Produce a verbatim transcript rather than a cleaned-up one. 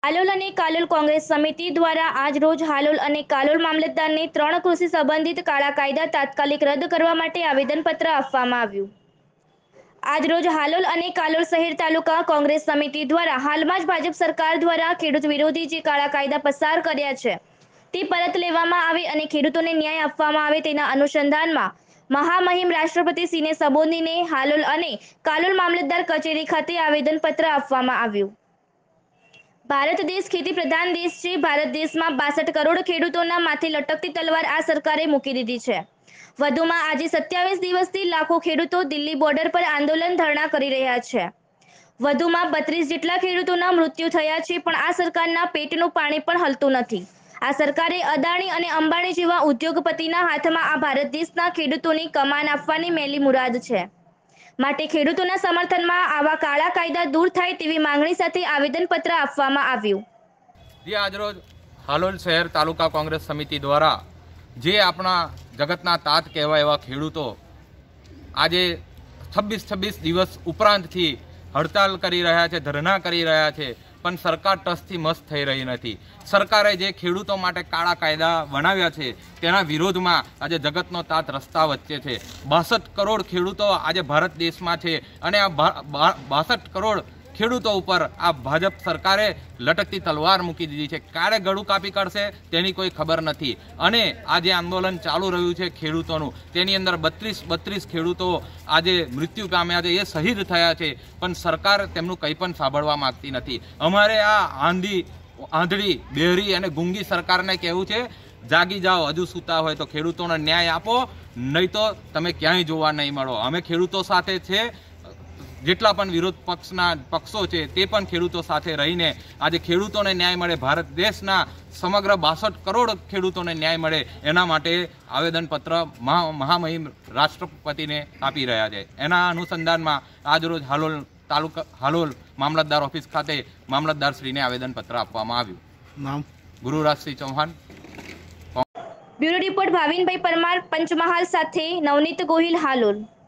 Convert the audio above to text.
હાલોલ અને કાલોલ કોંગ્રેસ સમિતિ દ્વારા આજ રોજ હાલોલ અને કાલોલ મામલતદારને ત્રણ કૃષિ સંબંધિત કાળા કાયદા તાત્કાલિક રદ કરવા માટે આવેદનપત્ર આપવામાં આવ્યું। આજ રોજ હાલોલ અને કાલોલ શહેર તાલુકા કોંગ્રેસ સમિતિ દ્વારા હાલમાં જ ભાજપ સરકાર દ્વારા ખેડૂત વિરોધી જે કાળા કાયદા પસાર કર્યા છે તે પરત લેવામાં આવે અને ખેડૂતોને ન્યાય આપવામાં આવે તેના અનુસંધાનમાં મહામહિમ રાષ્ટ્રપતિ સિંહને સંબોધીને હાલોલ અને કાલોલ મામલતદાર કચેરી ખાતે આવેદનપત્ર આપવામાં આવ્યું। ભારત દેશ ખેતી પ્રધાન દેશ છે। ભારત દેશમાં બાસઠ કરોડ ખેડૂતોના માથે લટકતી તલવાર આ સરકારે મૂકી દીધી છે। વધુમાં આજે સત્યાવીસ દિવસથી લાખો ખેડૂતો દિલ્હી બોર્ડર પર આંદોલન ધરણા કરી રહ્યા છે। વધુમાં બત્રીસ જેટલા ખેડૂતોના મૃત્યુ થયા છે, પણ આ સરકારના પેટનું પાણી પણ હલતું નથી। આ સરકારે અદાણી અને અંબાણી જેવા ઉદ્યોગપતિના હાથમાં આ ભારત દેશના ખેડૂતોની કમાન આપવાની મેલી મુરાદ છે। માટે ખેડૂતોના સમર્થનમાં આવા કાળા કાયદા દૂર થાય તેવી માંગણી સાથે આવેદનપત્ર આપવામાં આવ્યું। જે આજરોજ હાલોલ શહેર તાલુકા કોંગ્રેસ સમિતિ દ્વારા જે આપણા જગતના તાત કહેવાય એવા ખેડૂતો આજે છવ્વીસ છવ્વીસ દિવસ ઉપરાંતથી હડતાલ કરી રહ્યા છે, ધરણા કરી રહ્યા છે, પણ સરકાર ટસથી મસ્ત થઈ રહી નથી। સરકારે જે ખેડૂતો માટે કાળા કાયદા બનાવ્યા છે તેના વિરોધમાં આજે જગતનો તાત રસ્તા વચ્ચે છે। બાસઠ કરોડ ખેડૂતો આજે ભારત દેશમાં છે અને આ બાસઠ કરોડ ખેડૂતો ઉપર આ ભાજપ સરકારે લટકતી તલવાર મૂકી દીધી છે। ક્યારે ગળું કાપી કાઢશે તેની કોઈ ખબર નથી અને આ જે આંદોલન ચાલુ રહ્યું છે ખેડૂતોનું તેની અંદર બત્રીસ બત્રીસ ખેડૂતો આજે મૃત્યુ પામ્યા છે, એ શહીદ થયા છે, પણ સરકાર તેમનું કંઈ પણ સાંભળવા માંગતી નથી। અમારે આ આંધી આંધળી બેહરી અને ગુંગી સરકારને કહેવું છે, જાગી જાઓ, હજુ સૂતા હોય તો ખેડૂતોને ન્યાય આપો, નહીં તો તમે ક્યાંય જોવા નહીં મળો। અમે ખેડૂતો સાથે છે, જેટલા પણ વિરોધ પક્ષના પક્ષો છે તે પણ ખેડૂતો સાથે રહીને આજે ખેડૂતોને ન્યાય મળે, ભારત દેશના સમગ્ર બાસઠ કરોડ ખેડૂતોને ન્યાય મળે એના માટે આવેદનપત્ર મહામહિમ રાષ્ટ્રપતિને આપી રહ્યા છે। એના અનુસંધાનમાં આજરોજ હાલોલ તાલુકા હાલોલ મામલતદાર ઓફિસ ખાતે મામલતદારશ્રીને આવેદનપત્ર આપવામાં આવ્યું। નામ ગુરુરાજસિંહ ચૌહાણ। બ્યુરો રિપોર્ટ ભાવિનભાઈ પરમાર, પંચમહાલ સાથે નવનીત ગોહિલ, હાલોલ।